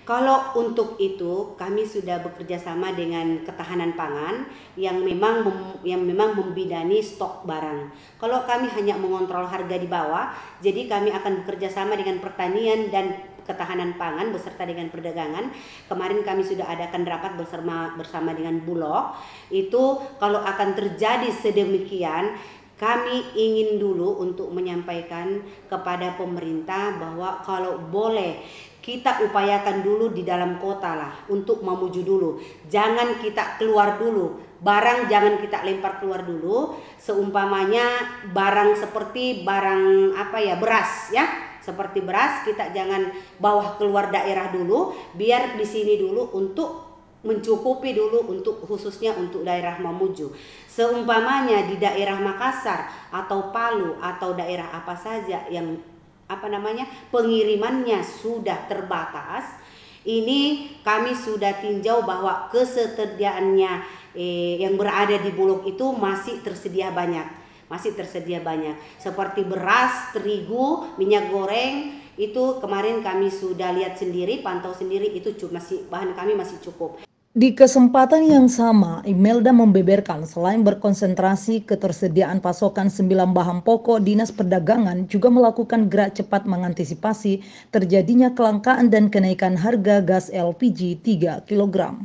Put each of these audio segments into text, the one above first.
Kalau untuk itu kami sudah bekerja sama dengan ketahanan pangan yang memang membidani stok barang. Kalau kami hanya mengontrol harga di bawah, jadi kami akan bekerja sama dengan pertanian dan ketahanan pangan beserta dengan perdagangan. Kemarin kami sudah adakan rapat bersama dengan Bulog. Itu kalau akan terjadi sedemikian, kami ingin dulu untuk menyampaikan kepada pemerintah bahwa kalau boleh kita upayakan dulu di dalam kota lah untuk memuju dulu. Jangan kita keluar dulu. Barang jangan kita lempar keluar dulu. Seumpamanya barang seperti barang beras ya. Seperti beras kita jangan bawa keluar daerah dulu, biar di sini dulu untuk mencukupi dulu untuk khususnya untuk daerah Mamuju. Seumpamanya di daerah Makassar atau Palu atau daerah apa saja yang pengirimannya sudah terbatas, ini kami sudah tinjau bahwa kesediaannya yang berada di Bulog itu masih tersedia banyak, seperti beras, terigu, minyak goreng. Itu kemarin kami sudah lihat sendiri, pantau sendiri, itu bahan kami masih cukup. Di kesempatan yang sama, Imelda membeberkan selain berkonsentrasi ketersediaan pasokan 9 bahan pokok, Dinas Perdagangan juga melakukan gerak cepat mengantisipasi terjadinya kelangkaan dan kenaikan harga gas LPG 3 kg.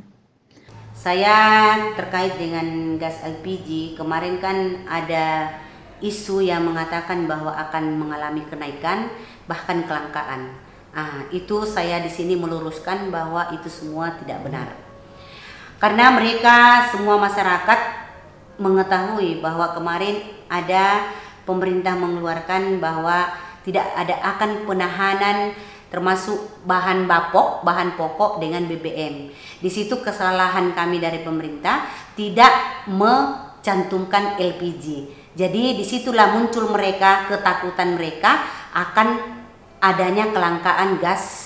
Saya terkait dengan gas LPG, kemarin kan ada isu yang mengatakan bahwa akan mengalami kenaikan bahkan kelangkaan. Itu saya di sini meluruskan bahwa itu semua tidak benar. Karena mereka semua masyarakat mengetahui bahwa kemarin ada pemerintah mengeluarkan bahwa tidak ada akan penahanan termasuk bahan pokok dengan BBM. Di situ kesalahan kami dari pemerintah tidak mencantumkan LPG. Jadi disitulah muncul ketakutan mereka akan adanya kelangkaan gas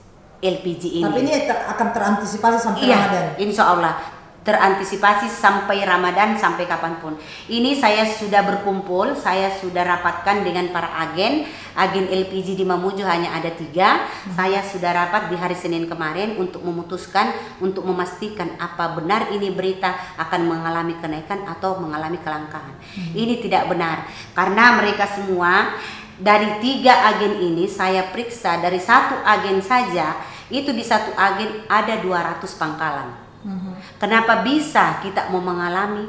LPG ini. Tapi ini akan terantisipasi sampai Ramadan? Insya Allah terantisipasi sampai Ramadan, sampai kapanpun. Ini saya sudah berkumpul, saya sudah rapatkan dengan para agen LPG di Mamuju hanya ada 3. Saya sudah rapat di hari Senin kemarin untuk memutuskan, untuk memastikan apa benar ini berita akan mengalami kenaikan atau mengalami kelangkaan. Ini tidak benar, karena mereka semua dari 3 agen ini saya periksa, dari 1 agen saja itu di 1 agen ada 200 pangkalan. Kenapa bisa kita mau mengalami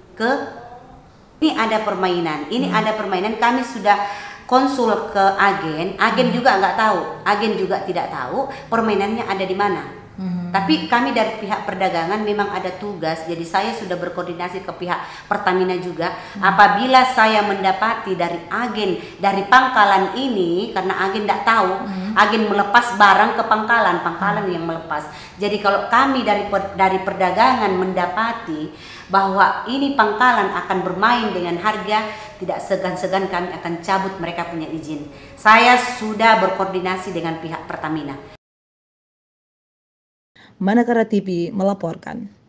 ini ada permainan, kami sudah konsul ke agen juga nggak tahu, agen juga tidak tahu permainannya ada di mana. Tapi kami dari pihak perdagangan memang ada tugas, jadi saya sudah berkoordinasi ke pihak Pertamina juga. Apabila saya mendapati dari pangkalan ini, karena agen tidak tahu, agen melepas barang ke pangkalan yang melepas. Jadi kalau kami dari perdagangan mendapati bahwa ini pangkalan akan bermain dengan harga, tidak segan-segan kami akan cabut mereka punya izin. Saya sudah berkoordinasi dengan pihak Pertamina. Manakara TV melaporkan.